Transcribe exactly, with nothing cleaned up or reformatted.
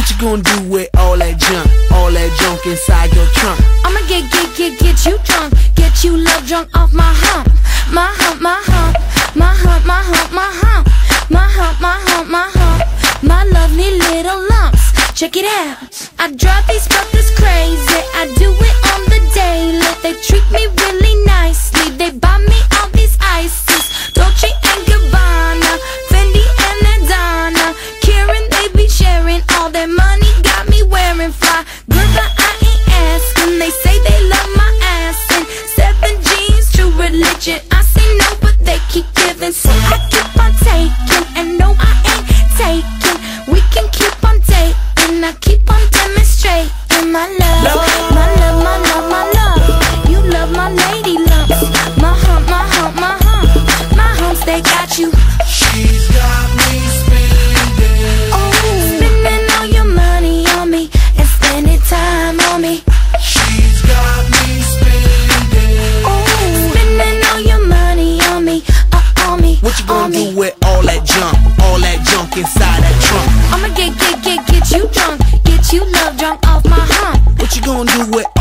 What you gonna do with all that junk, all that junk inside your trunk? I'ma get, get, get, get you drunk, get you love drunk off my hump, my hump, my hump, my hump, my hump, my hump, my hump, my hump, my hump, my lovely little lumps. Check it out. I drive these brothers crazy. I do it on the daily. They treat me really nicely. They buy me all these ices, Dolce and Gabbana, Fendi and Adana, Karen. They be sharing all their money. Got me wearing fly, girl, but I ain't asking. They say they love my ass and seven jeans, true religion. I say no, but they keep giving, so I keep on taking. And no, I ain't taking. We can keep on dating. I keep on demonstrating my love, my love, my love, my love. You love my lady lumps, my hump, my hump, my hump, my humps. They got you. She's got me spending, oh, spending all your money on me and spending time on me. She's got me spending, oh, spending all your money on me, uh, on me. What you gonna do with all that junk, all that junk inside that trunk? I'ma get, get, get, get you drunk, get you love drunk off my hump. What you gonna do with